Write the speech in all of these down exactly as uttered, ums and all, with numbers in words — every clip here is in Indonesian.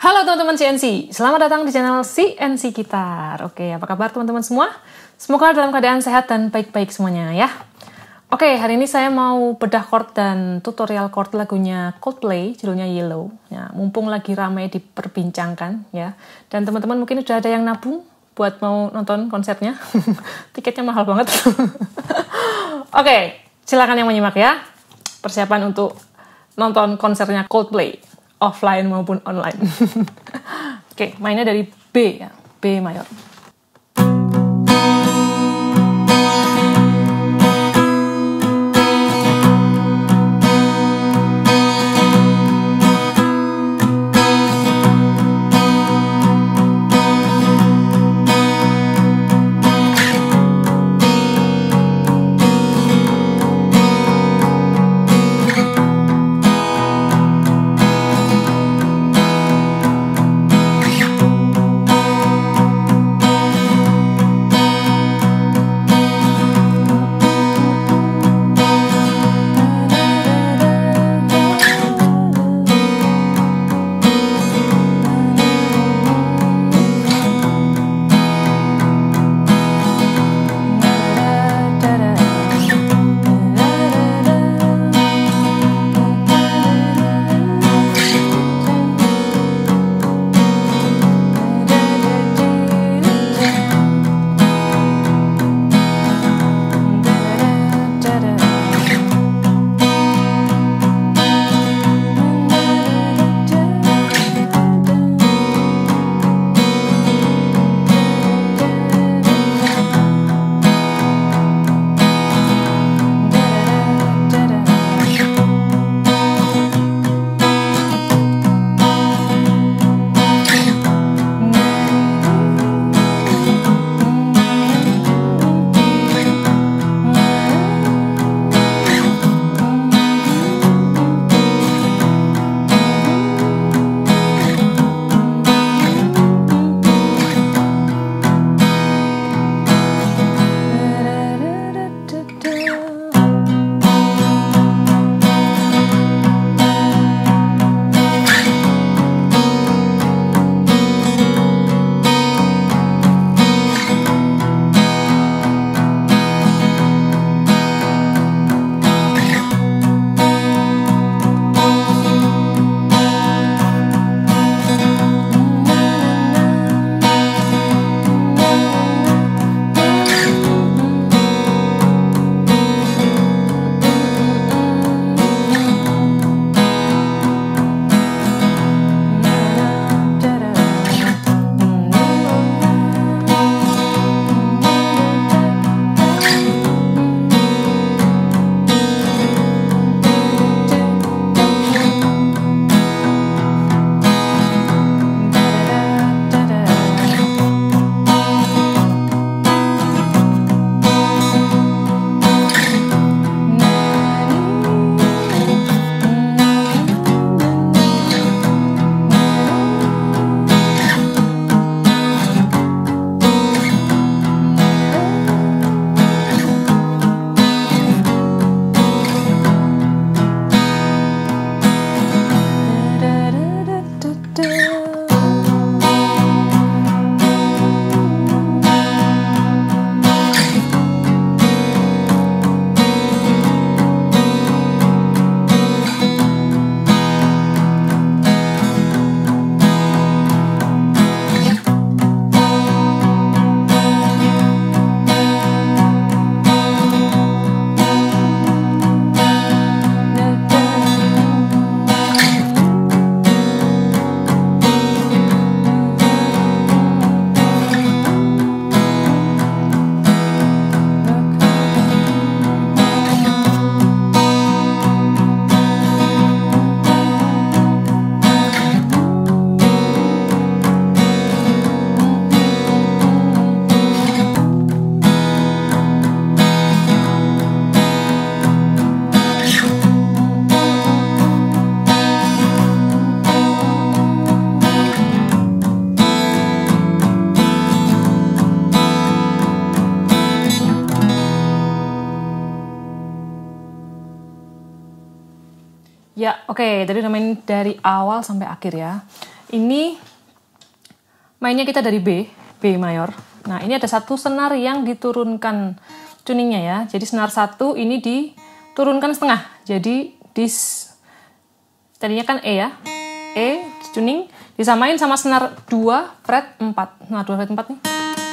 Halo teman-teman C N C, selamat datang di channel C N C Gitar. Oke, apa kabar teman-teman semua? Semoga dalam keadaan sehat dan baik-baik semuanya ya. Oke, hari ini saya mau bedah chord dan tutorial chord lagunya Coldplay, judulnya Yellow. Ya, mumpung lagi ramai diperbincangkan ya. Dan teman-teman mungkin sudah ada yang nabung buat mau nonton konsernya. Tiketnya mahal banget. Oke, silakan yang menyimak ya. Persiapan untuk nonton konsernya Coldplay, offline maupun online. Oke, mainnya dari B ya, B mayor. Ya, oke. Okay. Jadi main dari awal sampai akhir ya. ini mainnya kita dari B, B mayor. Nah, ini ada satu senar yang diturunkan tuningnya ya. Jadi senar satu ini diturunkan setengah. Jadi dis tadinya kan E ya. E tuning disamain sama senar dua fret empat. Nah, dua fret empat nih.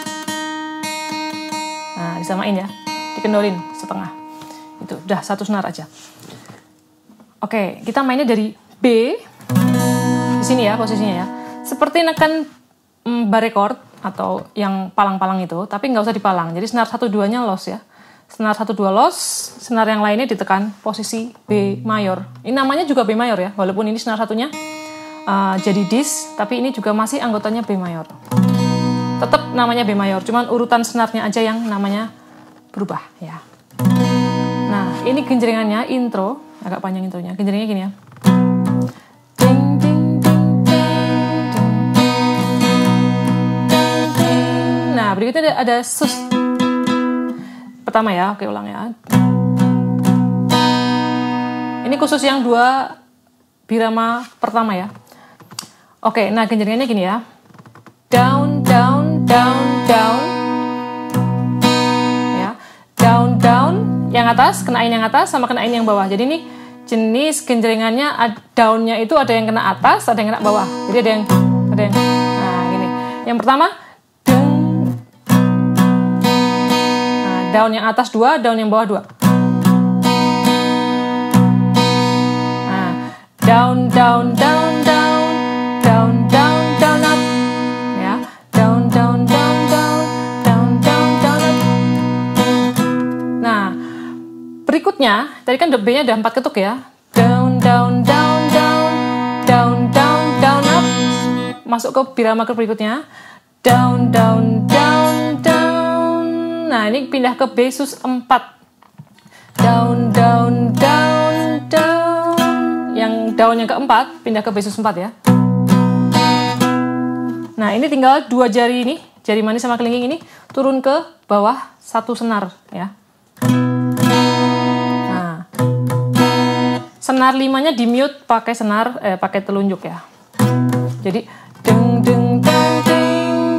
Nah, disamain ya. Dikendolin setengah. Itu udah satu senar aja. Oke, kita mainnya dari B. Di sini ya posisinya ya. Seperti nekan mm, bar record atau yang palang-palang itu, tapi nggak usah dipalang. Jadi senar satu dua-nya loss ya. Senar satu dua loss, senar yang lainnya ditekan posisi B mayor. Ini namanya juga B mayor ya, walaupun ini senar satunya uh, jadi dis, tapi ini juga masih anggotanya B mayor. Tetap namanya B mayor, cuman urutan senarnya aja yang namanya berubah ya. Nah, ini genjrengannya intro, agak panjang intronya. Genjrengnya gini ya. Nah, berikutnya ada, ada sus. Pertama ya, oke ulang ya. Ini khusus yang dua birama pertama ya. Oke, nah genjrengannya gini ya. Down, down, down, down. Ya, down, down. Yang atas, kenain yang atas sama kenain yang bawah. Jadi ini jenis genjrengannya down-nya itu ada yang kena atas, ada yang kena bawah. Jadi ada yang, ada yang, nah gini. Yang pertama, down yang atas dua, down yang bawah dua. Nah, down, down, down, down, down, down, down, up. Ya, down, down, down, down, down, down, down, up. Nah, berikutnya, tadi kan B-nya ada empat ketuk ya. Down, down, down, down, down, down, down, up. Masuk ke birama ke berikutnya. Down, down, down, down. Nah, ini pindah ke B sus empat. Down, down, down, down. Yang down yang keempat, pindah ke B sus empat ya. Nah, ini tinggal dua jari ini, jari manis sama kelingking ini, turun ke bawah satu senar ya. Nah, senar limanya di mute pakai senar, eh, pakai telunjuk ya. Jadi, deng, deng, deng, deng.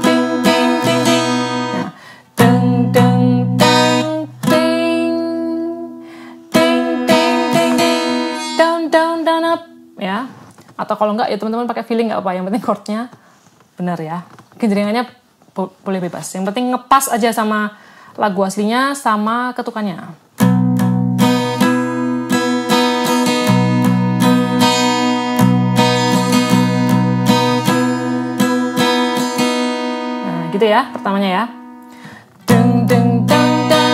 Ya, atau kalau enggak ya teman-teman pakai feeling nggak apa, yang penting chordnya benar ya. Genjrengannya bo boleh bebas, yang penting ngepas aja sama lagu aslinya sama ketukannya. Nah gitu ya pertamanya ya. Deng deng deng deng.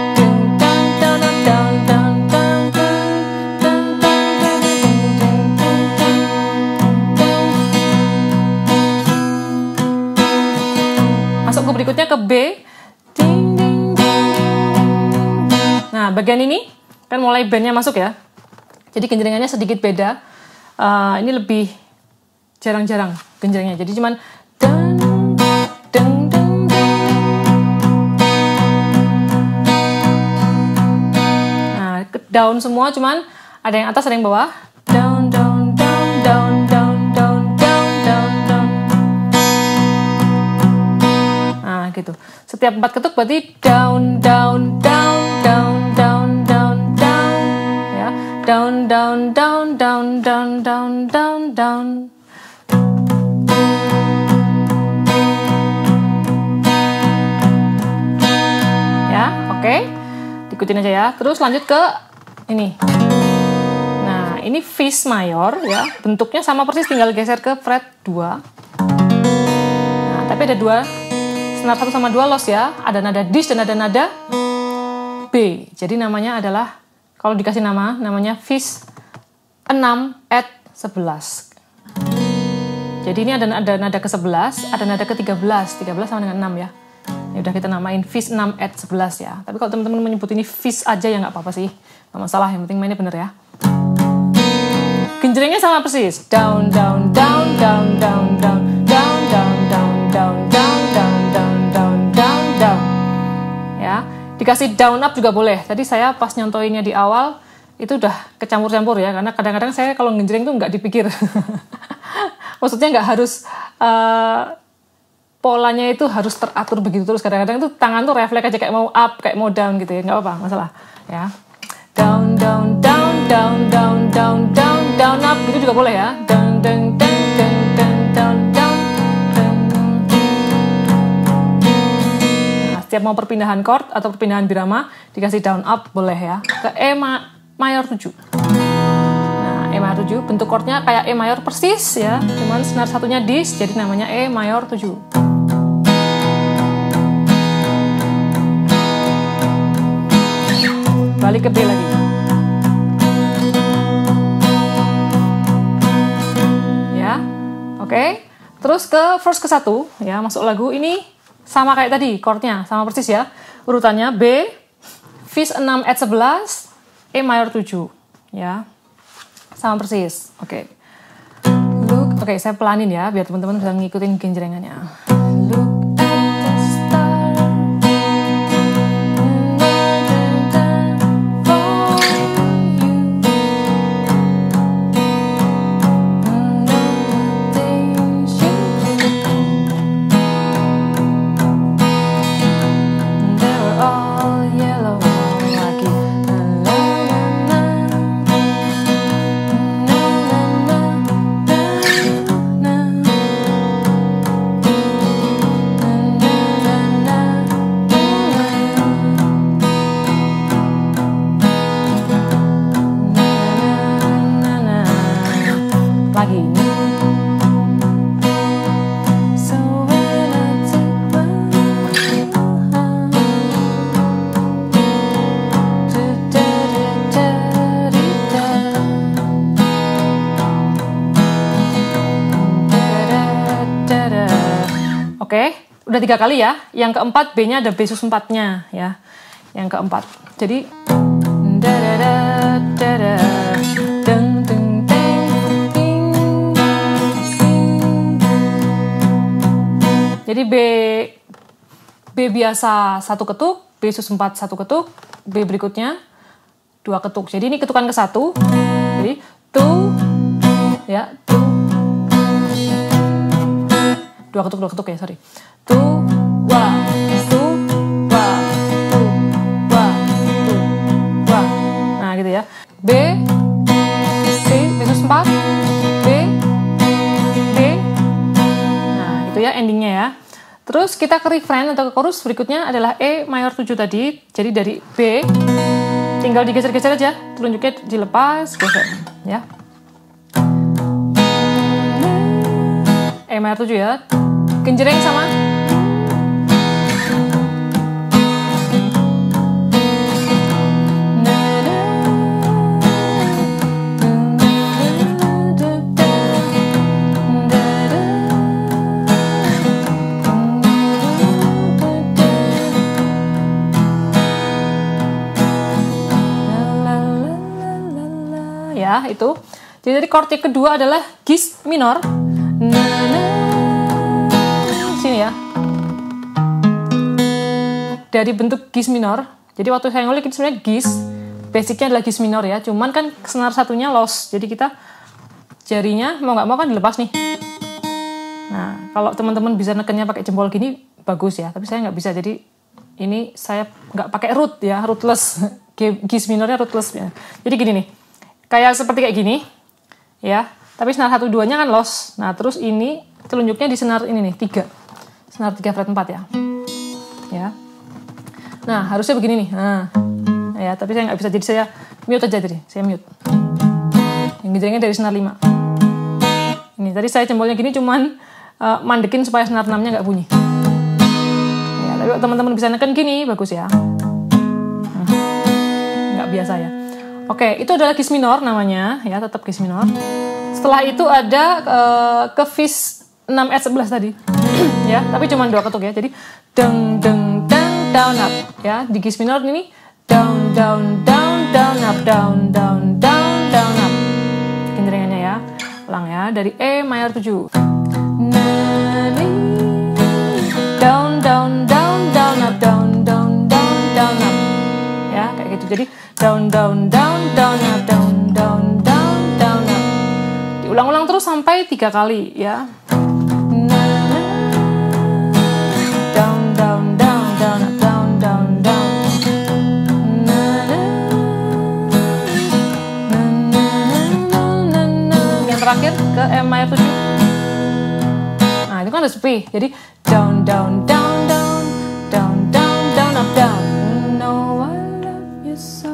Berikutnya ke B. Ding, ding, ding. Nah, bagian ini kan mulai bandnya masuk ya. Jadi genjrengannya sedikit beda. Uh, ini lebih jarang-jarang genjrengnya. Jadi cuman deng, deng, deng, deng. Nah, down semua, cuman ada yang atas, ada yang bawah. Down, down, down, down, down, down, down, down, down. Gitu. Setiap empat ketuk berarti down, down, down, down, down, down, down, ya, down, down, down, down, down, down, down, down. Ya, oke, okay. Diikutin aja ya. Terus lanjut ke ini. Nah, ini fis mayor ya. Bentuknya sama persis, tinggal geser ke fret dua. Nah, tapi ada dua. Senar satu sama dua loss ya, ada nada dis dan ada nada B. Jadi namanya adalah, kalau dikasih nama, namanya fis enam at sebelas. Jadi ini ada, ada nada ke sebelas, ada nada ke tiga belas. tiga belas sama dengan enam ya. Ya udah kita namain fis enam at sebelas ya. Tapi kalau teman-teman menyebut ini fis aja ya nggak apa-apa sih. Nggak masalah, yang penting mainnya bener ya. Genjrengnya sama persis. Down, down, down, down, down, down, down, down, down, down, down, down, down, down, down, down. Ya, dikasih down up juga boleh. Tadi saya pas nyontoinnya di awal itu udah kecampur-campur ya, karena kadang-kadang saya kalau genjreng tuh nggak dipikir. Maksudnya nggak harus uh, polanya itu harus teratur begitu terus. Kadang-kadang tuh tangan tuh refleks aja kayak mau up, kayak mau down gitu ya. Nggak apa-apa, masalah ya. Down, down, down, down, down, down, down, down, up gitu juga boleh ya. Down, down, down, down, down, down, down. Nah, setiap mau perpindahan chord atau perpindahan birama dikasih down up boleh ya. Ke E ma mayor tujuh. Nah, E mayor tujuh bentuk chordnya kayak E mayor persis ya. Cuman senar satunya dis jadi namanya E mayor tujuh. Balik ke B lagi. Ya, oke. Okay. Terus ke verse ke satu, ya masuk lagu ini sama kayak tadi, chordnya sama persis ya. Urutannya B, Fis enam et sebelas, E mayor tujuh, ya. Sama persis. Oke. Okay. Look, oke okay, saya pelanin ya biar teman-teman bisa ngikutin genjrengannya. Look. Lagi. Oke, udah tiga kali ya. Yang keempat B-nya ada B sus empat-nya ya. Yang keempat. Jadi Jadi B B biasa satu ketuk, B sus empat satu ketuk, B berikutnya dua ketuk. Jadi ini ketukan ke satu. Jadi tu ya, tu. Dua ketuk, dua ketuk ya, sorry. Tu, wa, tu, wa, tu, wa, tu, wa. Nah, gitu ya. B, C, B sus empat, B, B. Nah, itu ya endingnya ya. Terus kita ke refrain atau ke chorus berikutnya adalah E mayor tujuh tadi. Jadi dari B, tinggal digeser-geser aja. Telunjuknya dilepas, geser. Ya. E mayor tujuh ya. Genjreng sama. Ya, itu. Jadi chord yang kedua adalah Gis minor. Sini ya. Dari bentuk Gis minor. Jadi waktu saya ngulik ini sebenarnya Gis, basicnya adalah Gis minor ya. Cuman kan senar satunya lost. Jadi kita jarinya mau nggak mau kan dilepas nih. Nah, kalau teman-teman bisa nekennya pakai jempol gini bagus ya. Tapi saya nggak bisa. Jadi ini saya nggak pakai root ya, rootless. Gis minornya rootless ya. Jadi gini nih. Kayak seperti kayak gini, ya. Tapi senar satu duanya kan lost. Nah, terus ini telunjuknya di senar ini nih, tiga. Senar tiga fret empat ya. Ya. Nah, harusnya begini nih. Nah, ya, tapi saya nggak bisa, jadi saya mute aja tadi. Saya mute. Yang genjrengnya dari senar lima. Ini, tadi saya jempolnya gini cuman uh, mandekin supaya senar enam-nya nggak bunyi. Ya, tapi teman-teman bisa neken gini, bagus ya. Hmm. Nggak biasa ya. Oke, itu adalah Gis minor namanya, ya tetap Gis minor. Setelah itu ada uh, ke Fis enam et sebelas tadi, ya, tapi cuma dua ketuk ya. Jadi deng deng deng down up, ya di Gis minor ini down down down down up down down down down up. Genjrengannya ya, ulang ya dari E mayor tujuh. Down down down down up down down down down up, ya kayak gitu. Jadi down down down down up down down down down up. Diulang-ulang terus. terus sampai tiga kali ya. Down, down, down, down, down, down, down. Yang terakhir ke E minor tujuh. Nah, itu kan ada sepi. Jadi down, down, down, down, down, down, down, up, down. No, I love you so.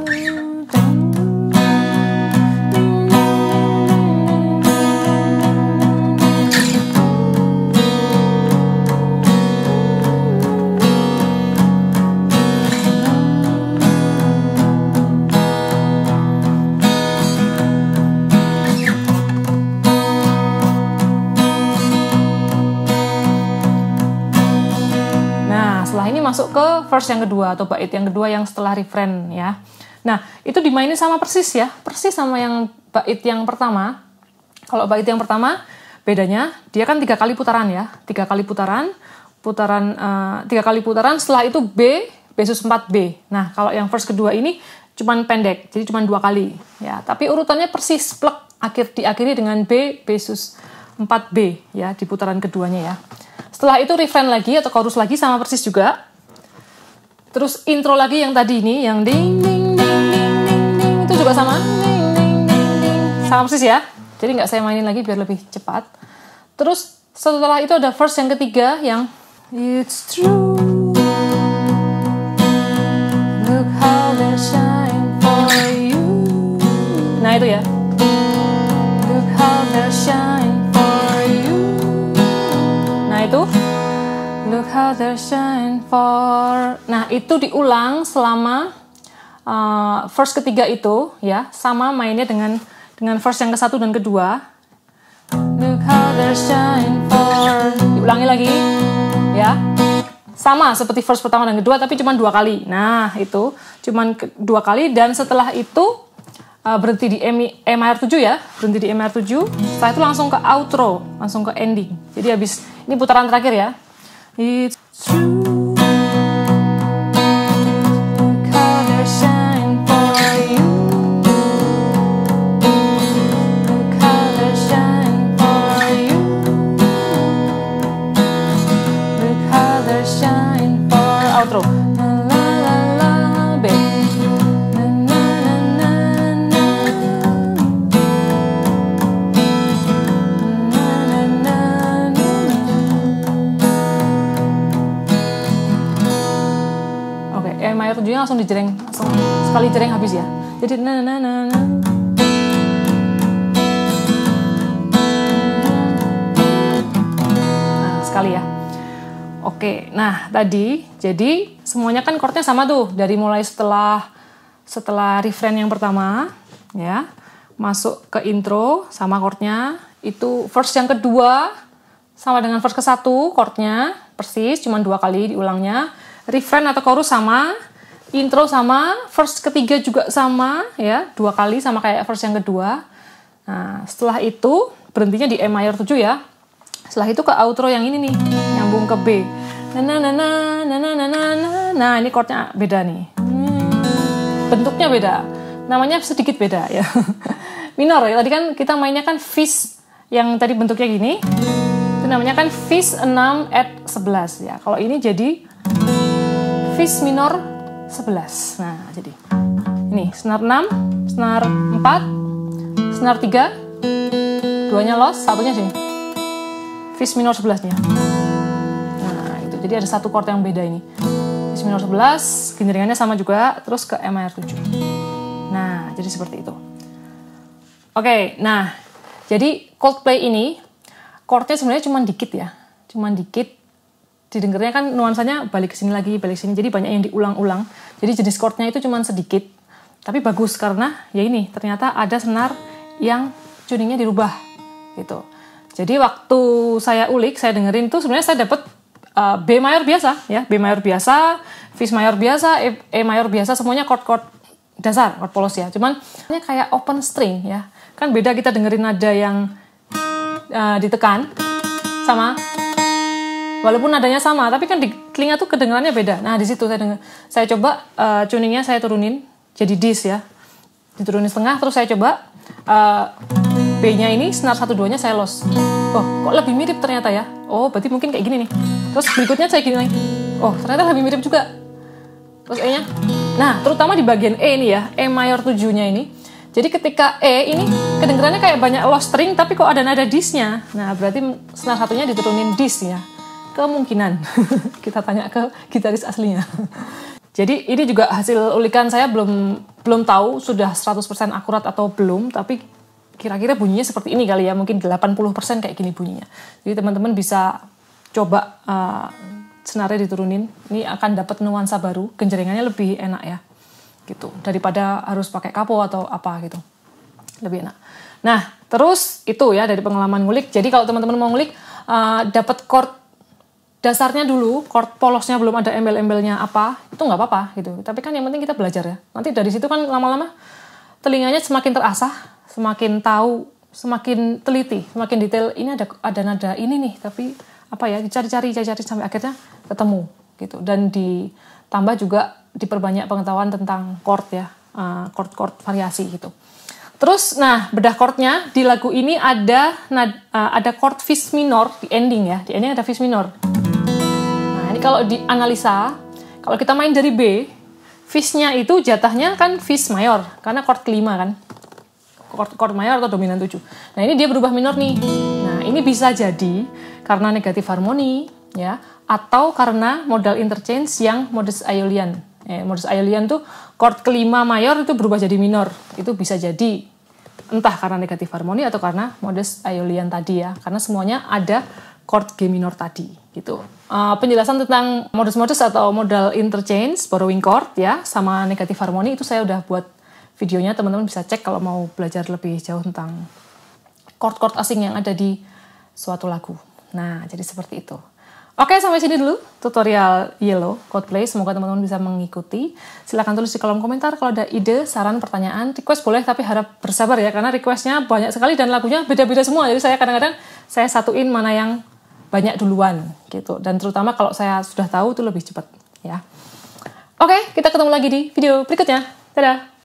Setelah ini masuk ke verse yang kedua atau bait yang kedua yang setelah refrain ya. Nah, itu dimainin sama persis ya, persis sama yang bait yang pertama. Kalau bait yang pertama bedanya dia kan tiga kali putaran ya, tiga kali putaran, putaran uh, tiga kali putaran. Setelah itu B, B sus empat B. Nah, kalau yang verse kedua ini cuman pendek, jadi cuman dua kali ya. Tapi urutannya persis plek, akhir diakhiri dengan B, B sus empat B ya di putaran keduanya ya. Setelah itu refrain lagi atau chorus lagi sama persis juga. Terus intro lagi yang tadi ini, yang ding ding ding ding ding, ding itu juga sama, ding ding ding ding, sama persis ya. Jadi nggak saya mainin lagi biar lebih cepat. Terus setelah itu ada verse yang ketiga yang it's true, look how they shine for you. Nah itu ya, look how they shine for you. Nah itu look how they shine for. Nah itu diulang selama uh, verse ketiga itu ya, sama mainnya dengan dengan verse yang ke satu dan kedua. Look how they shine for. Diulangi lagi ya, sama seperti verse pertama dan kedua tapi cuma dua kali. Nah itu cuma dua kali dan setelah itu uh, berhenti di E minor tujuh ya, berhenti di E minor tujuh. Setelah itu langsung ke outro, langsung ke ending. Jadi habis ini putaran terakhir ya. It's true, look how they shine for you, look how they shine for you, look how they shine for outro. La la la la B. Na na na na na. Na na na na. Oke, E minor tujuh langsung dijereng, langsung sekali jereng habis ya. Jadi na na na na. Nah, sekali ya. Oke, nah tadi jadi semuanya kan chordnya sama tuh dari mulai setelah setelah refrain yang pertama ya, masuk ke intro sama chordnya. Itu verse yang kedua sama dengan verse ke satu chordnya persis, cuma dua kali diulangnya. Refrain atau chorus sama, intro sama, verse ketiga juga sama ya, dua kali sama kayak verse yang kedua. Nah, setelah itu berhentinya di E minor tujuh ya. Setelah itu ke outro yang ini nih, nyambung ke B. Nah, nah, nah, nah, nah, nah, nah, nah. Nah, ini chordnya beda nih. Bentuknya beda. Namanya sedikit beda ya. Minor ya. Tadi kan kita mainnya kan fis yang tadi bentuknya gini. Itu namanya kan fis enam at sebelas ya. Kalau ini jadi fis minor sebelas. Nah, jadi ini senar enam, senar empat, senar tiga. Duanya lost, satunya sini. Fis minor sebelasnya. Nah, itu. Jadi ada satu chord yang beda ini. Fis minor sebelas, genderingannya sama juga, terus ke E minor tujuh. Nah, jadi seperti itu. Oke, nah, jadi Coldplay ini, chordnya sebenarnya cuma dikit ya. Cuma dikit. Didengarnya kan nuansanya balik ke sini lagi, balik sini. Jadi banyak yang diulang-ulang. Jadi jenis chordnya itu cuma sedikit. Tapi bagus karena ya ini, ternyata ada senar yang tuningnya dirubah. Gitu. Jadi waktu saya ulik, saya dengerin tuh sebenarnya saya dapat uh, B mayor biasa ya, B mayor biasa, fis mayor biasa, E, E mayor biasa, semuanya chord-chord dasar, chord polos ya. Cuman ini kayak open string ya. Kan beda kita dengerin nada yang uh, ditekan sama walaupun nadanya sama, tapi kan di telinga tuh kedengarannya beda. Nah, di situ saya denger, saya coba uh, tuningnya saya turunin jadi dis ya. Diturunin setengah terus saya coba uh, B-nya ini senar satu dua-nya saya lost. Oh, kok lebih mirip ternyata ya. Oh, berarti mungkin kayak gini nih. Terus berikutnya saya gini lagi. Oh, ternyata lebih mirip juga. Terus E-nya. Nah, terutama di bagian E ini ya, E mayor tujuh-nya ini. Jadi ketika E ini kedengarannya kayak banyak low string tapi kok ada nada dis-nya. Nah, berarti senar satunya diturunin dis ya. Kemungkinan. Kita tanya ke gitaris aslinya. Jadi ini juga hasil ulikan saya, belum belum tahu sudah seratus persen akurat atau belum, tapi kira-kira bunyinya seperti ini kali ya, mungkin delapan puluh persen kayak gini bunyinya. Jadi teman-teman bisa coba uh, senarnya diturunin, ini akan dapat nuansa baru, genjeringannya lebih enak ya. Gitu, daripada harus pakai kapo atau apa gitu. Lebih enak. Nah, terus itu ya dari pengalaman ngulik. Jadi kalau teman-teman mau ngulik uh, dapat chord dasarnya dulu, chord polosnya belum ada embel-embelnya apa, itu nggak apa-apa gitu. Tapi kan yang penting kita belajar ya. Nanti dari situ kan lama-lama telinganya semakin terasah, semakin tahu, semakin teliti, semakin detail. Ini ada ada nada ini nih, tapi apa ya, dicari-cari, cari-cari sampai akhirnya ketemu gitu. Dan ditambah juga diperbanyak pengetahuan tentang chord ya, uh, chord-chord variasi gitu. Terus, nah bedah chordnya di lagu ini ada uh, ada chord fis minor di ending ya, di ending ada fis minor. Kalau dianalisa, kalau kita main dari B, fis-nya itu jatahnya kan fis mayor, karena chord kelima kan, chord, chord mayor atau dominan tujuh. Nah ini dia berubah minor nih. Nah ini bisa jadi karena negatif harmoni, ya, atau karena modal interchange yang modus Aeolian. Eh, modus Aeolian tuh chord kelima mayor itu berubah jadi minor. Itu bisa jadi entah karena negatif harmoni atau karena modus Aeolian tadi ya, karena semuanya ada chord G minor tadi gitu. Uh, penjelasan tentang modus-modus atau modal interchange, borrowing chord ya, sama negatif harmoni itu saya udah buat videonya, teman-teman bisa cek kalau mau belajar lebih jauh tentang chord-chord asing yang ada di suatu lagu. Nah, jadi seperti itu. Oke, sampai sini dulu tutorial Yellow chord play. Semoga teman-teman bisa mengikuti. Silahkan tulis di kolom komentar kalau ada ide, saran, pertanyaan, request boleh, tapi harap bersabar ya, karena requestnya banyak sekali dan lagunya beda-beda semua. Jadi saya kadang-kadang saya satuin mana yang banyak duluan gitu, dan terutama kalau saya sudah tahu itu lebih cepat ya. Oke, kita ketemu lagi di video berikutnya. Dadah.